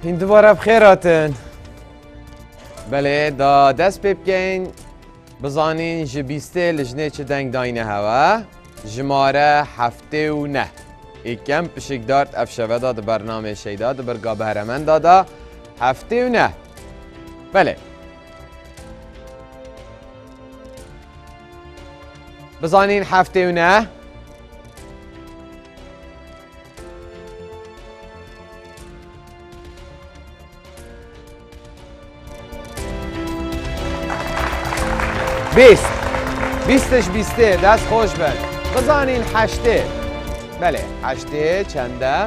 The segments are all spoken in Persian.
این دوباره بخیراتن. بله دا دست پی بکن بزانین جبیسته لجنه چه دنگ داینه هوا جماره هفته و نه ایکم پشک دارد افشوه داد برنامه شیدا دا برگا بهرمن دادا هفته و نه. بله بزانین هفته و نه بیستش بیسته دست خوش بند. بزانین هشته. بله هشته چنده؟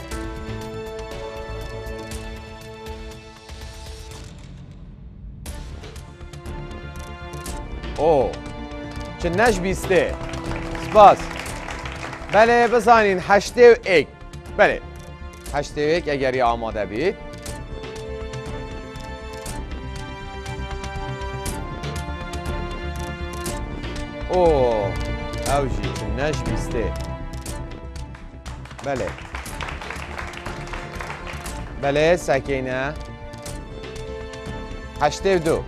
او چنش بیسته سپاس. بله بزانین هشته و یک. بله هشته و یک اگر یا آماده بید. اوه اوجی چنش بیسته. بله بله سکینه هشته و دو.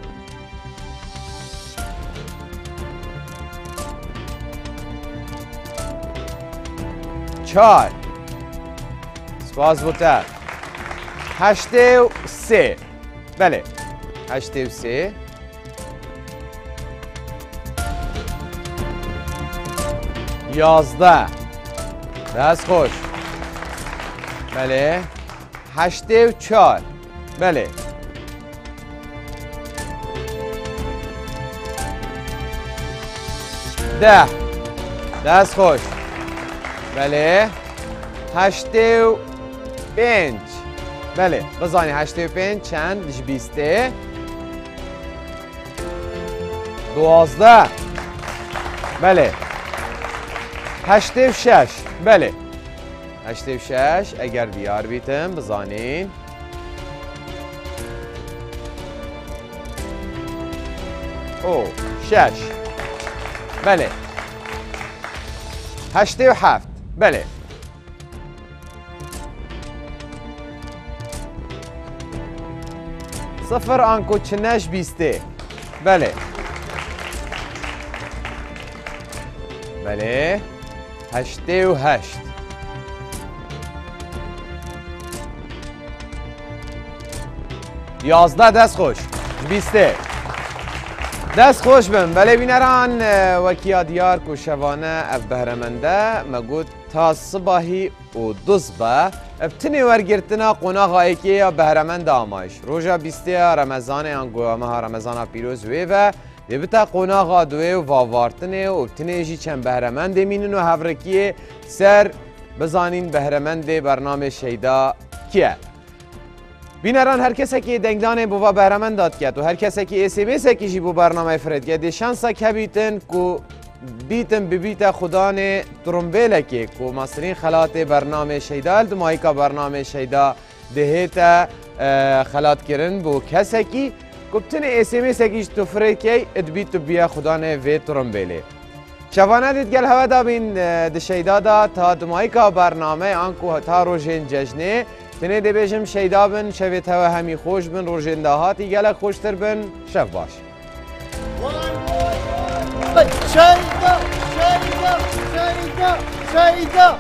چار سپاس بوده. هشته و سه. بله هشته و سه. یازده دست خوش. بله هشته و چار. بله ده دست خوش. بله هشته و پنج. بله بزانی هشته و پنج چند بیسته. دوازده. بله هشته و شش. بله هشته و شش اگر دیار بیتم بزانین. او شش. بله هشته و هفت. بله صفر آنکو چنش بیسته. بله بله هشته و هشت. یازده دست خوش. بیسته دست خوش بم. بله بینران وکیا دیار کو شوانه اف بهرمنده مگود تا صباحی و دوزبه افتنی ورگرتنا قناغ ایکی یا بهرمنده آمایش روژا بیسته رمضان انگوامه ها رمضان پیروز ویوه دیبتا قناغ دوی و واوارتنه و افتنی جی چند بهرمنده مینن و هفرکیه سر بزانین بهرمنده برنامه شیدا کیه. بینران هر کسی که دنگدانه بوا بهرمند داد کرد و هر کسی که SMS کشی بو برنامه فرد کرد شانسا که بیتن کو بیتن ببیت خدانه ترمبیل که کو مصرین خلات برنامه شیدا دمایی که برنامه شیدا دهیتا خلات کرن بو کسی که کبتن SMS کش تو فرد که ادبیت بیا خدانه وی ترمبیله. شوانه دید گل هوا دا بین دشیدا دا تا دمایی که برنامه آنکو تا روژین ججنه تنه دی بیشم شیدا بن شویت هوا همی خوش بن روژنده هاتی گلک خوشتر بن شف باش. شیدا شیدا شیدا شیدا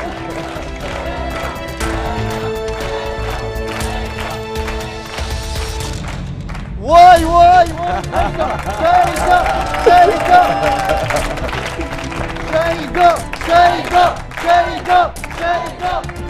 وای وای شیدا شیدا شیدا شیدا شیدا شیدا